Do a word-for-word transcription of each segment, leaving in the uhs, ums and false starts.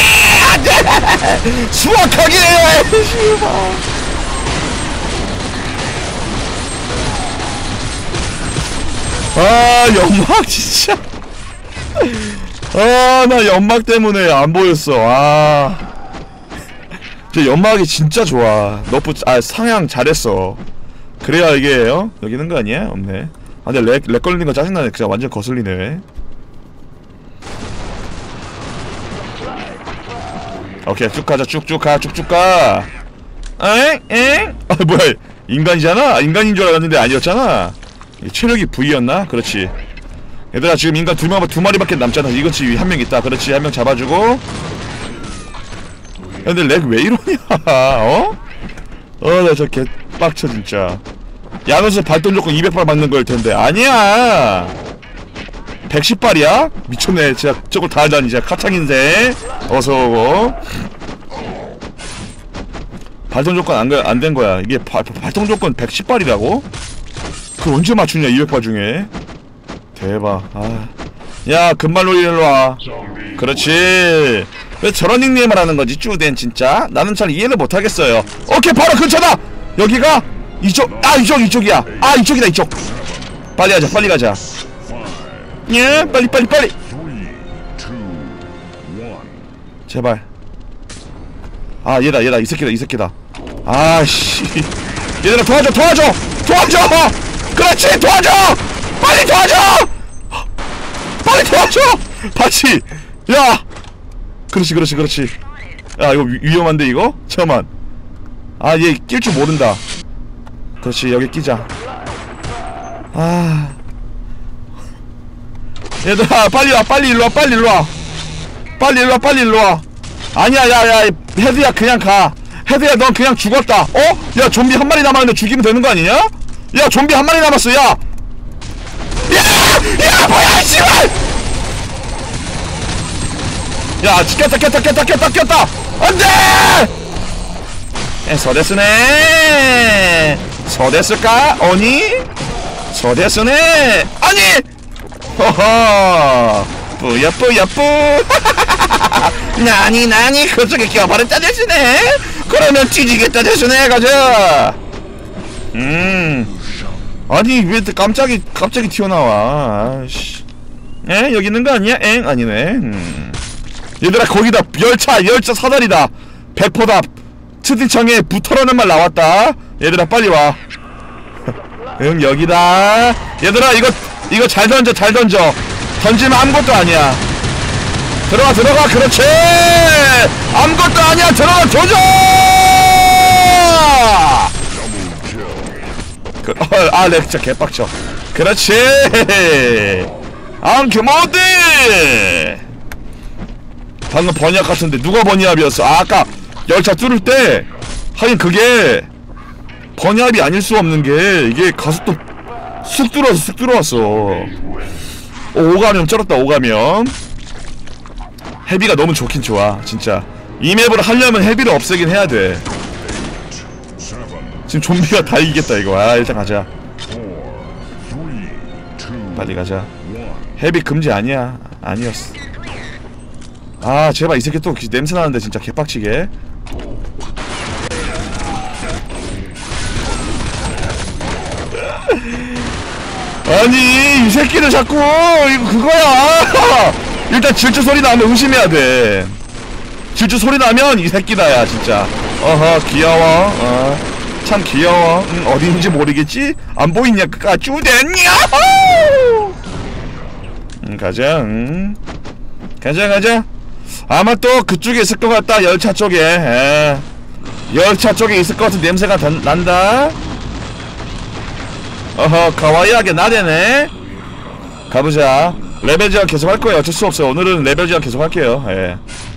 안돼! 수확하게 아 연막 진짜 아 나 연막 때문에 안 보였어. 아 저 연막이 진짜 좋아. 너프 아 상향 잘했어. 그래야 이게 어? 여기 있는 거 아니야? 없네. 아 근데 렉, 렉 걸리는 거 짜증나네. 그냥 완전 거슬리네. 오케이 쭉 가자. 쭉쭉 가. 쭉쭉 가. 엥? 엥? 아 뭐야 인간이잖아? 인간인 줄 알았는데 아니었잖아. 체력이 V였나? 그렇지. 얘들아 지금 인간 두 명, 두 마리밖에 남잖아. 이거지 한 명 있다. 그렇지 한 명 잡아주고. 야 근데 렉 왜 이러냐 어? 어 나 저 개빡쳐 진짜. 야노스 발동 조건 이백 발 맞는 거일 텐데 아니야 백십 발이야? 미쳤네 진짜. 저걸 다 알다니 진짜. 카창인생 어서오고. 발동 조건 안, 안 된 거야. 이게 바, 발동 조건 백십 발이라고? 그걸 언제 맞추냐 이백 발 중에. 대박. 아. 야 금발로 일로와. 그렇지. 왜 저런 닉네임을 하는 거지 쭈댄 진짜. 나는 잘 이해를 못하겠어요. 오케이 바로 근처다. 여기가 이쪽. 아 이쪽 이쪽이야. 아 이쪽이다 이쪽. 빨리 가자 빨리 가자. 예 빨리 빨리 빨리. 제발. 아 얘다 얘다 이 새끼다 이 새끼다. 아씨 얘들아 도와줘 도와줘 도와줘. 그렇지 도와줘. 빨리 도와줘. 빨리 도와줘. 같이. 야 그렇지 그렇지 그렇지. 야 이거 위, 위험한데 이거? 잠깐만. 아 얘 낄 줄 모른다. 그렇지 여기 끼자. 아 얘들아 빨리 와 빨리 일로와 빨리 일로와 빨리 일로와 빨리 일로와. 아니야 야야 헤드야 그냥 가. 헤드야 넌 그냥 죽었다. 어? 야 좀비 한 마리 남았는데 죽이면 되는 거 아니냐? 야 좀비 한 마리 남았어. 야 야! 야 뭐야 씨발! 야 깼다 깼다 깼다 깼다 깼다. 안돼! 에 서데스네. 서데스까? 아니? 서데스네. 아니! 허허 뿌야 뿌야 뿌. 나니 나니 그쪽에 껴버렸다 대신에. 그러면 뒤지겠다 대신에 가자. 음 아니 왜 깜짝이 갑자기 튀어나와. 아씨. 에 여기 있는 거 아니야? 엥 아니네. 음. 얘들아 거기다 열차 열차 사다리다. 백포다. 채팅창에 붙어라는 말 나왔다. 얘들아 빨리 와. 응 여기다. 얘들아 이거 이거 잘 던져 잘 던져. 던지면 아무것도 아니야. 들어가 들어가. 그렇지. 아무것도 아니야. 들어가 조져. 그, 어, 아 렉 진짜 개빡쳐. 그렇지. 앙큐모드. 방금 번역 같은데 누가 번역이었어? 아, 아까 열차 뚫을 때 하긴 그게 번역이 아닐 수 없는 게 이게 가속도 쑥 들어왔어 쑥 들어왔어. 오, 오가면 쩔었다. 오가면 헤비가 너무 좋긴 좋아 진짜. 이 맵을 하려면 헤비를 없애긴 해야 돼. 지금 좀비가 다 이기겠다 이거. 아 일단 가자. 빨리 가자. 헤비 금지 아니야. 아니었어. 아 제발 이 새끼 또 냄새 나는데 진짜 개빡치게. 아니 이 새끼들 자꾸 이거 그거야. 일단 질주 소리 나면 의심해야 돼. 질주 소리 나면 이 새끼다 야 진짜. 어허 귀여워. 어. 참 귀여워. 응, 어디 있는지 모르겠지? 안 보이냐 그까 쭈댔냐. 응 가자. 응. 가자 가자. 아마 또 그쪽에 있을 것 같다. 열차 쪽에. 에. 열차 쪽에 있을 것 같은 냄새가 다, 난다. 어허 가와이하게 나대네. 가보자. 레벨 제한 계속 할 거예요. 어쩔 수 없어요. 오늘은 레벨 제한 계속 할게요. 예.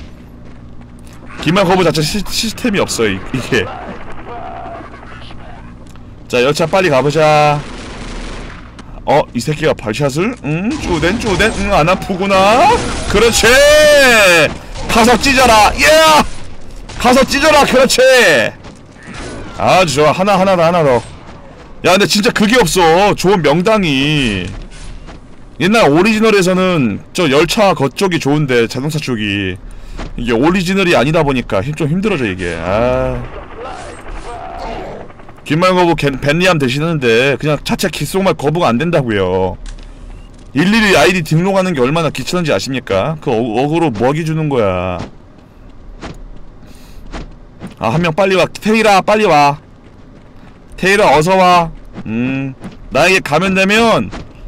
기말 거부 자체 시, 시스템이 없어 이, 이게. 자 열차 빨리 가보자. 어 이 새끼가 발샷을? 응 쪼댄 쪼댄. 응 안 아프구나. 그렇지. 가서 찢어라. 예 yeah! 가서 찢어라. 그렇지. 아주 좋아. 하나 하나 더 하나 더. 야 근데 진짜 그게 없어. 좋은 명당이. 옛날 오리지널에서는 저 열차 거쪽이 좋은데 자동차 쪽이 이게 오리지널이 아니다 보니까 힘 좀 힘들어져 이게. 아. 귓말 거부 밴리함 되시는데 그냥 자체 귓속말 거부가 안 된다고요. 일일이 아이디 등록하는 게 얼마나 귀찮은지 아십니까? 그 어, 어그로 먹이 주는 거야. 아, 한 명 빨리 와. 테이라 빨리 와. 테이라 어서 와. 음, 나에게 감염되면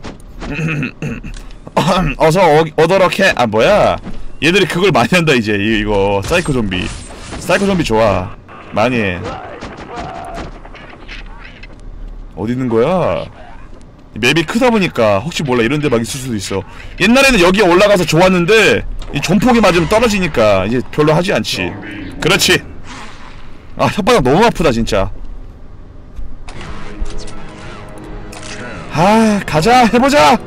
어서 어, 오도록 해. 아, 뭐야? 얘들이 그걸 많이 한다 이제. 이, 이거 사이코 좀비. 사이코 좀비 좋아. 많이 해. 어디 있는 거야? 맵이 크다 보니까 혹시 몰라 이런 데 막 있을 수도 있어. 옛날에는 여기에 올라가서 좋았는데 이 존폭이 맞으면 떨어지니까 이제 별로 하지 않지. 그렇지. 아, 혓바닥 너무 아프다 진짜. 아, 가자. 해보자.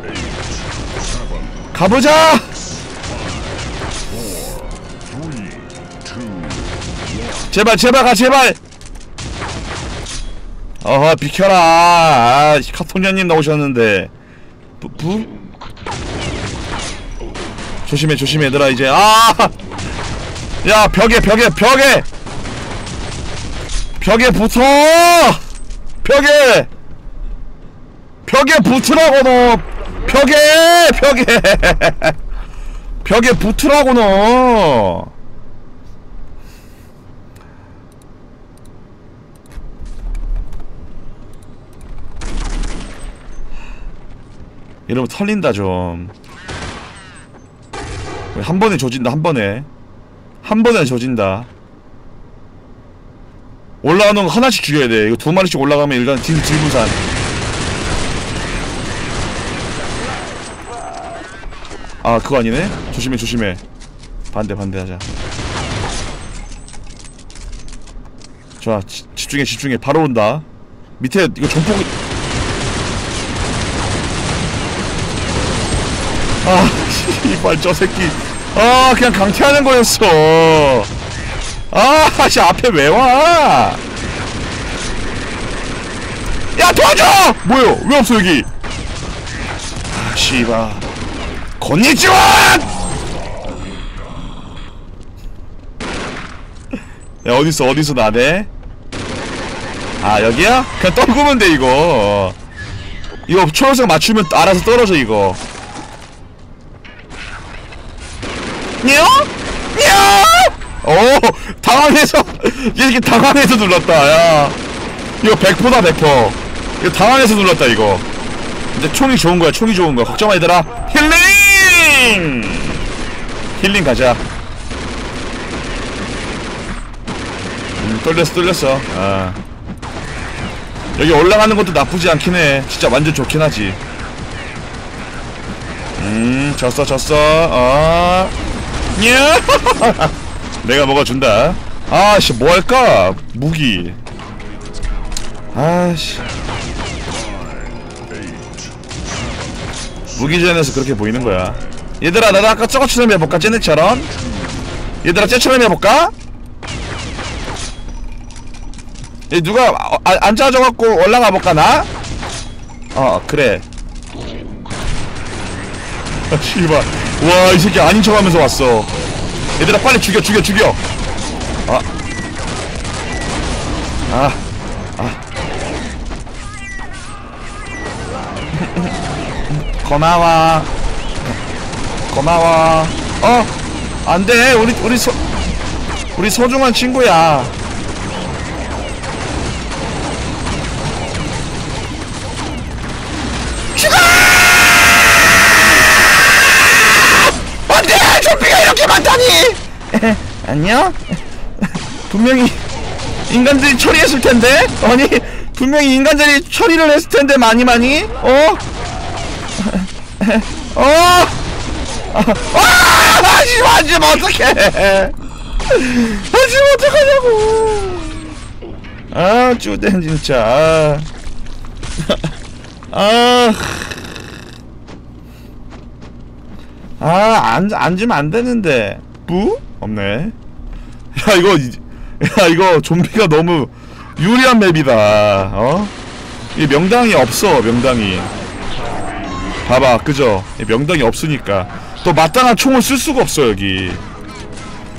가보자. 제발 제발 가 제발. 어허, 비켜라. 아, 카통자님 나오셨는데. 부, 부? 조심해 조심해 얘들아 이제. 아! 야, 벽에 벽에 벽에 벽에 붙어! 벽에! 벽에 붙으라고 너! 벽에! 벽에! 벽에 붙으라고 너! 이러면 털린다 좀. 한 번에 조진다 한 번에. 한 번에 조진다. 올라가는 거 하나씩 죽여야 돼. 이거 두 마리씩 올라가면 일단 딜, 딜부산. 아, 그거 아니네? 조심해 조심해. 반대 반대 하자. 좋아, 지, 집중해 집중해. 바로 온다. 밑에 이거 전폭이. 아, 이발 저 새끼. 아, 그냥 강퇴하는 거였어. 아, 씨, 앞에 왜 와? 야, 도와줘! 뭐요? 왜 없어 여기? 아, 씨발. 건니치와! 야, 어딨어 어디서 나대? 아, 여기야? 그냥 떨구면 돼 이거. 이거 초록색 맞추면 알아서 떨어져 이거. 냐? 냐? 오, 당황해서 이렇게 당황해서 눌렀다. 야, 이거 백 퍼다 백 퍼. 이거 당황해서 눌렀다 이거. 이제 총이 좋은 거야. 총이 좋은 거야. 걱정 마 얘들아. 힐링! 힐링 가자. 음, 뚫렸어 뚫렸어. 아, 여기 올라가는 것도 나쁘지 않긴 해. 진짜 완전 좋긴 하지. 음, 졌어 졌어. 어. 냐? 내가 먹어준다. 아씨, 뭐할까? 무기. 아씨, 무기전에서 그렇게 보이는 거야. 얘들아, 나도 아까 저거처럼 해볼까? 쟤네처럼. 얘들아, 쟤처럼 해볼까? 얘 누가 어, 아, 앉아줘갖고 올라가볼까 나? 어, 그래. 아, 씨발. 와, 이 새끼 아닌 척하면서 왔어. 얘들아, 빨리 죽여 죽여 죽여. 아, 아, 아. 고마워. 고마워. 어, 안돼. 우리 우리 소 우리 소중한 친구야. 죽어! 안돼! 좀비가 이렇게 많다니! 안녕? 분명히 인간들이 처리했을 텐데? 아니, 분명히 인간들이 처리를 했을 텐데, 많이 많이? 어? 어! 아! 하지 마! 하지 마! 어떡해! 하지 마! 어떡하냐고! 아, 쭈댄, 진짜. 아. 아, 앉, 앉으면 안 되는데. 뿌? 없네. 야, 이거, 야, 이거 좀비가 너무 유리한 맵이다. 어? 이 명당이 없어, 명당이. 봐봐, 그죠? 명당이 없으니까. 또 마땅한 총을 쓸 수가 없어, 여기.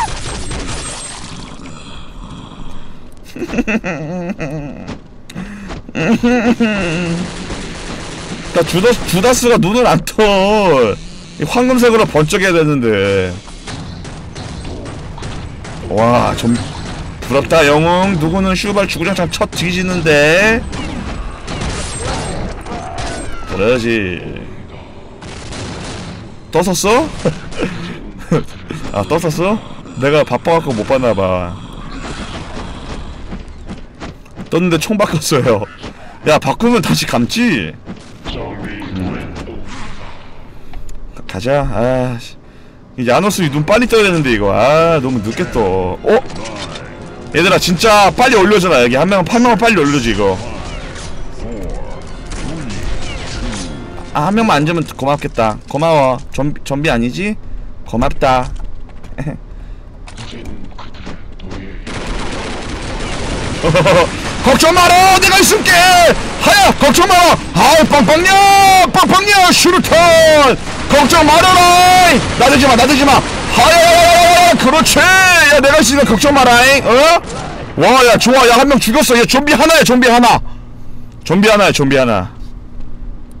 나 주다스, 주다스가 눈을 안 떠. 황금색으로 번쩍여야 되는데. 와, 좀 부럽다 영웅. 누구는 슈발 주구장창 첫 뒤지는데. 그러지. 떴었어? 아, 떴었어? 내가 바빠갖고 못 봤나봐. 떴는데 총 바꿨어요. 야, 바꾸면 다시 감지? 음. 가자. 아, 야노스 눈 빨리 떠야 되는데 이거. 아, 너무 늦게 떠. 어? 얘들아 진짜 빨리 올려줘라. 여기 한 명은 한 명은 빨리 올려줘 이거. 아, 한 명만 안 주면 고맙겠다. 고마워. 좀비, 좀비 아니지? 고맙다. 걱정 마라! 내가 있을게! 하야! 걱정 마라! 아우, 빵빵냥! 빵빵냥! 슈루턴! 걱정 말아라! 나대지 마, 나대지 마! 하야! 그렇지! 야, 내가 있으니까 걱정 마라잉! 어? 와, 야, 좋아. 야, 한 명 죽였어. 야, 좀비 하나야, 좀비 하나! 좀비 하나야, 좀비 하나.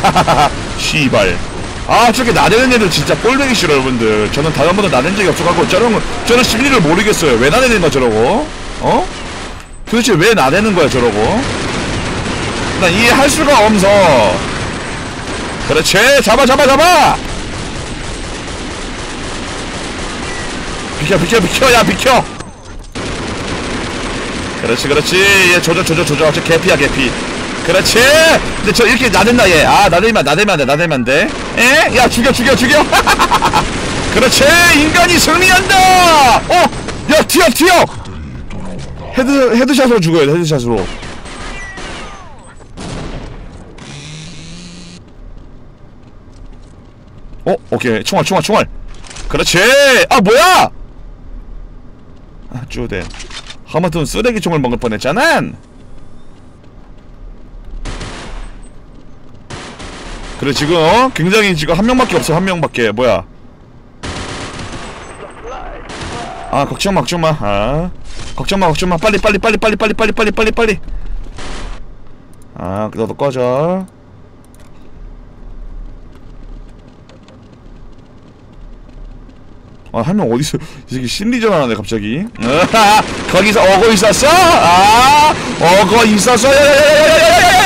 씨발. 아 저렇게 나대는 애들 진짜 꼴보기 싫어 여러분들. 저는 단 한 번도 나댄 적이 없어가지고 저런 저런 심리를 모르겠어요. 왜 나대는 거야 저러고? 어? 도대체 왜 나대는 거야 저러고? 난 이해할 수가 없어. 그렇지. 잡아 잡아 잡아. 비켜 비켜 비켜. 야 비켜. 그렇지 그렇지. 얘 조져 조져 조져. 저 개피야 개피. 그렇지. 근데 저 이렇게 나댄다 얘. 아 나대면 나대면 안돼 나대면 안돼. 에? 야 죽여 죽여 죽여. 그렇지. 인간이 승리한다. 어? 야 튀어 튀어. 헤드 헤드샷으로 죽어야 돼. 헤드샷으로. 어? 오케이. 총알 총알 총알. 그렇지. 아 뭐야? 아 쪼대. 하마터면 쓰레기 총을 먹을 뻔했잖아. 그래 지금 어? 굉장히 지금 한 명밖에 없어. 한 명밖에. 뭐야? 아 걱정마 걱정마. 아 걱정마 걱정마. 빨리 빨리 빨리 빨리 빨리 빨리 빨리 빨리 빨리. 아 너도 꺼져. 아 한 명 어디서 이 새끼 심리전하네 갑자기. 거기서 어거 있었어? 아 어거 있었어? 야야야야야야야야.